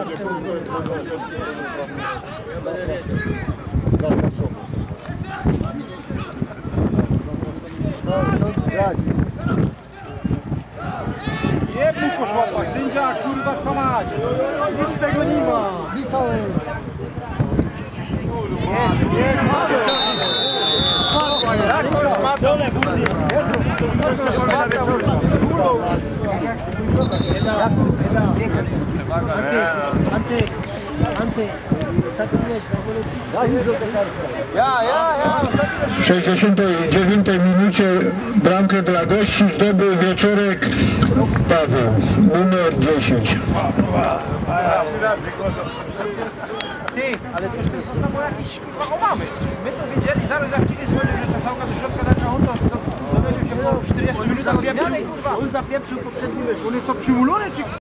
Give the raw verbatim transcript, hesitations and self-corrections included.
Jebnij po szłapach, sędzia, kurwa, kwamać. Nic tego nie ma. W sześćdziesiątej dziewiątej minucie bramkę dla gości zdobył Wieczorek Paweł, numer dziesięć. Ty, ale przecież ten Sosna był jakiś kurwa omamy. My to wiedzieli, zaraz jak ciebie schodził, że czasałka do środka dać na honto, to dowiedział się po czterdziestu minutach odmiany, kurwa. On zapieprzył poprzedni mecz. On jest co, przymulony czy